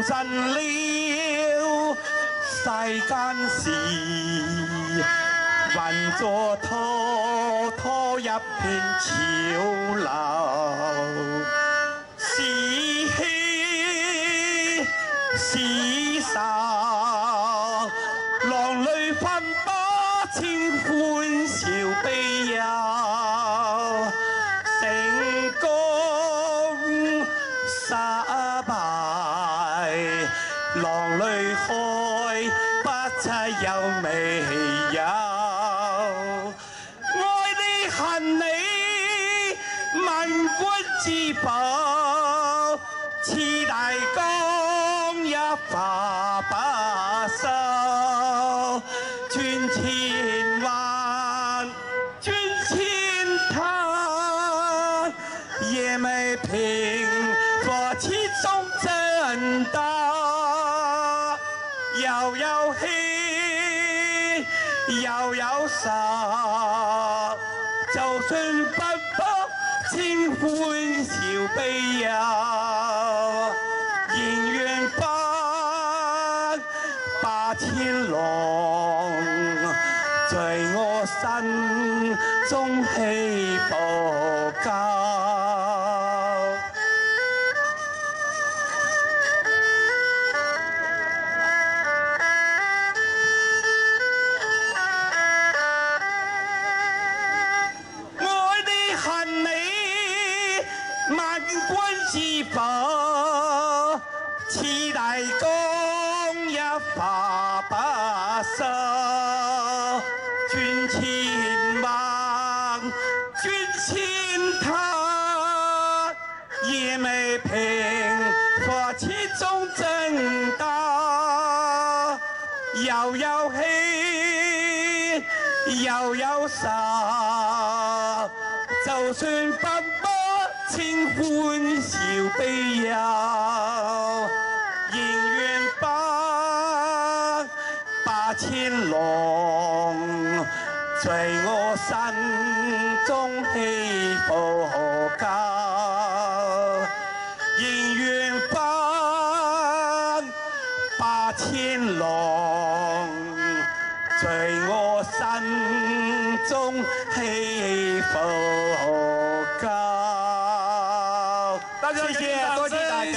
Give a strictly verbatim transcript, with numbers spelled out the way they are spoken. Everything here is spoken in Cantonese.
謀盡了世間事，混作滔滔一片潮流，是喜是愁，浪裏分不清歡笑悲憂，成功失敗，浪裏開不出有未有，愛你恨你萬貫之寶，似大江一發不收，轉千彎轉千灘，也未平復其中爭鬥，又有喜又有愁，就算分不清歡笑悲憂，仍願把八千浪在我心中起伏高。愛你恨你萬貫之寶，似大江一發不收，轉千彎轉千灘，也未平復其中爭鬥，又有喜又有愁，就算分不清歡笑悲憂，仍願把八千浪在我心中起伏高，仍願把八千浪在我心中起伏高。 大家謝謝，多謝大家。